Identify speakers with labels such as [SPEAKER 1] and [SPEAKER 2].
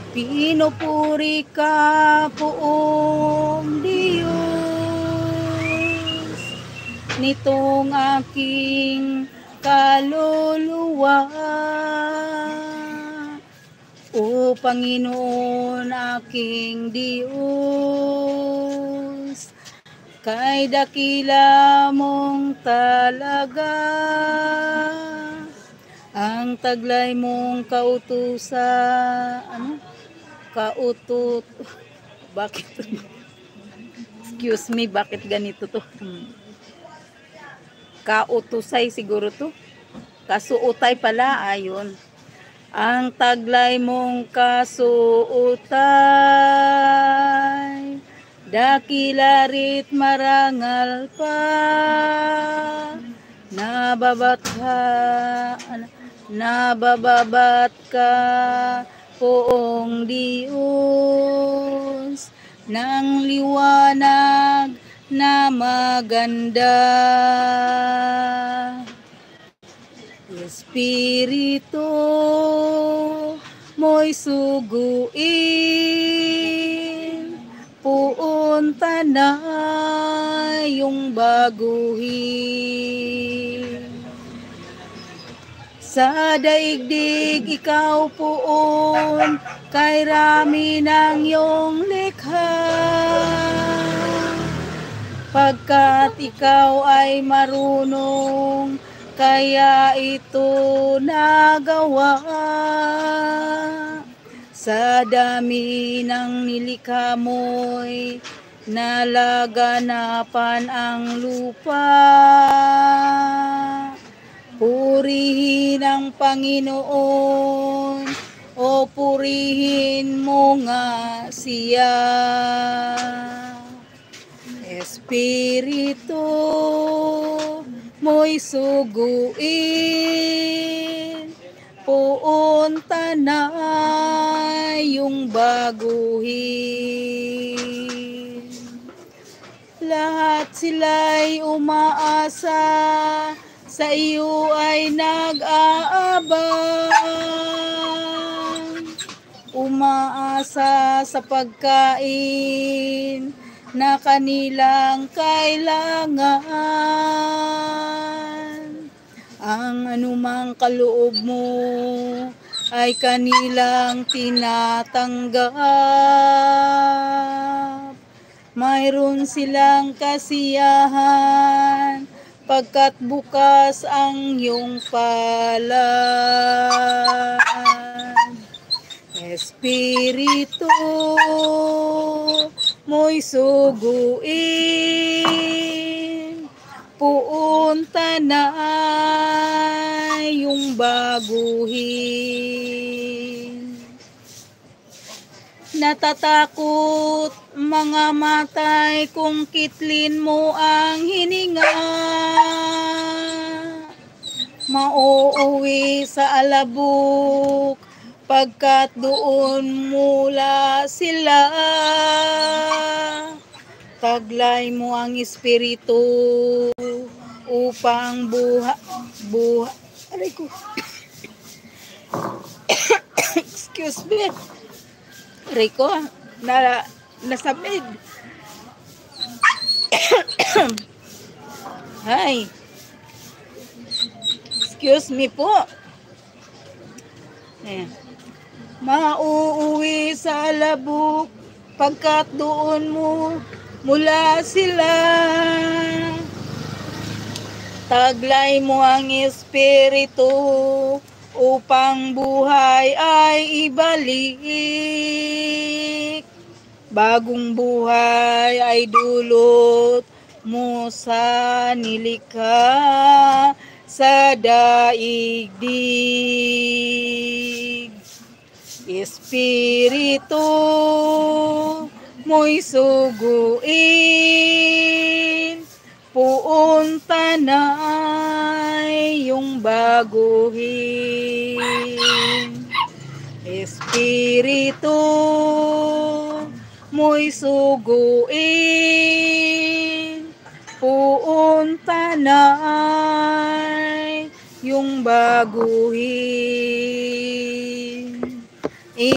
[SPEAKER 1] Pinupuri ka poong Diyos nitong aking kaluluwa. O Panginoon aking Diyos, kay dakila mong talaga ang taglay mong bakit? Excuse me, bakit ganito to? Kautusay siguro to. Kasuutay pala, ayun. Ang taglay mong kasuutay, dakila rit marangal pa, nabababat ka poong Diyos ng liwanag na maganda. Espiritu mo'y suguin, puunta na yung baguhin. Sa daigdig ikaw puon, kay rami ng iyong likha. Pagkat ikaw ay marunong, kaya ito nagawa. Sa dami ng nilikha mo'y nalaganapan ang lupa. Purihin ang Panginoon, o purihin mo nga siya. Espiritu mo'y suguin, puunta na yung baguhin. Lahat sila'y umaasa, sa iyo ay nag-aabang. Umaasa sa pagkain na kanilang kailangan. Ang anumang kaloob mo ay kanilang tinatanggap. Mayroon silang kasiyahan, pagkat bukas ang iyong palad. Espiritu mo'y suguin, puunta na yung baguhin. Natatakot mga matay kung kitlin mo ang hininga. Mauuwi sa alabok, pagkat doon mula sila. Taglay mo ang espiritu upang aray ko. Excuse me. Rico, nasabid. Hi. Excuse me po. Mauuwi sa labuk, pagkat doon mula sila. Taglay mo ang espiritu upang buhay ay ibalik. Bagong buhay ay dulot mo sa nilikha sa daigdig. Espiritu mo'y suguin, puunta na yung baguhin. Espiritu mo'y suguin, puunta na yung baguhin.